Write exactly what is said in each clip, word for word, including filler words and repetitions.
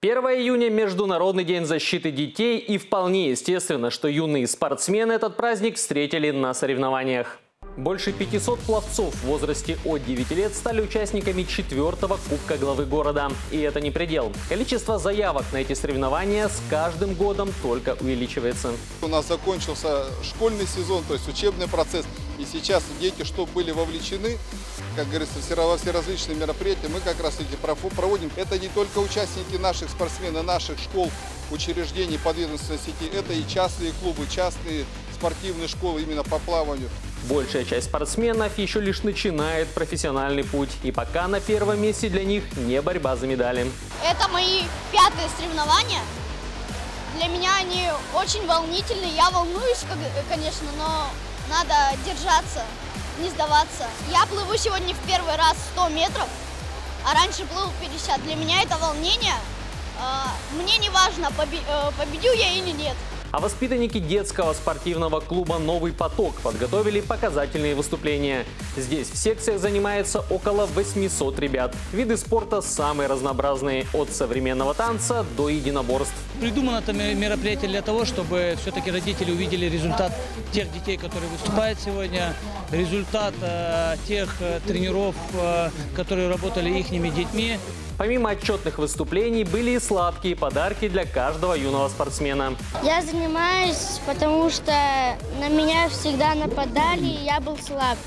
первое июня – Международный день защиты детей, и вполне естественно, что юные спортсмены этот праздник встретили на соревнованиях. Больше пятисот пловцов в возрасте от девяти лет стали участниками четвертого Кубка главы города. И это не предел. Количество заявок на эти соревнования с каждым годом только увеличивается. У нас закончился школьный сезон, то есть учебный процесс. И сейчас дети, что были вовлечены, как говорится, во все различные мероприятия, мы как раз эти проводим. Это не только участники наших спортсменов, наших школ, учреждений подведомственной сети, это и частные клубы, частные спортивные школы именно по плаванию. Большая часть спортсменов еще лишь начинает профессиональный путь. И пока на первом месте для них не борьба за медали. Это мои пятые соревнования. Для меня они очень волнительные. Я волнуюсь, конечно, но надо держаться, не сдаваться. Я плыву сегодня в первый раз сто метров, а раньше плыл пятьдесят. Для меня это волнение. Мне не важно, победю я или нет. А воспитанники детского спортивного клуба «Новый поток» подготовили показательные выступления. Здесь в секциях занимается около восьмисот ребят. Виды спорта самые разнообразные – от современного танца до единоборств. Придумано это мероприятие для того, чтобы все-таки родители увидели результат тех детей, которые выступают сегодня, результат э, тех э, тренеров, э, которые работали ихними детьми. Помимо отчетных выступлений, были и сладкие подарки для каждого юного спортсмена. Я занимаюсь, потому что на меня всегда нападали, и я был слаб.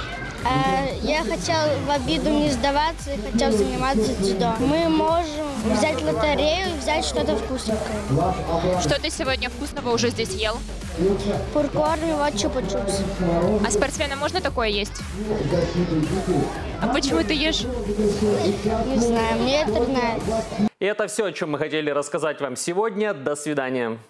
Я хотел в обиду не сдаваться и хотел заниматься дзюдо. Мы можем взять лотерею и взять что-то вкусненькое. Что ты сегодня вкусного уже здесь ел? Попкорн и вот чупа-чупс. А спортсменам можно такое есть? А почему ты ешь? Не знаю, мне это нравится. И это все, о чем мы хотели рассказать вам сегодня. До свидания.